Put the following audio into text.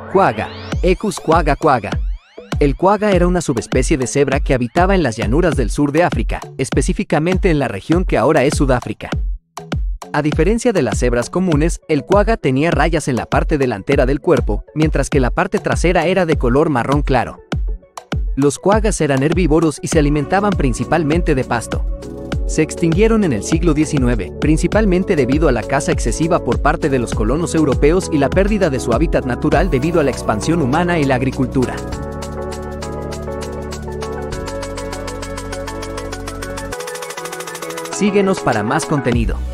Quagga, Equus quagga quagga. El quagga era una subespecie de cebra que habitaba en las llanuras del sur de África, específicamente en la región que ahora es Sudáfrica. A diferencia de las cebras comunes, el quagga tenía rayas en la parte delantera del cuerpo, mientras que la parte trasera era de color marrón claro. Los quaggas eran herbívoros y se alimentaban principalmente de pasto. Se extinguieron en el siglo XIX, principalmente debido a la caza excesiva por parte de los colonos europeos y la pérdida de su hábitat natural debido a la expansión humana y la agricultura. Síguenos para más contenido.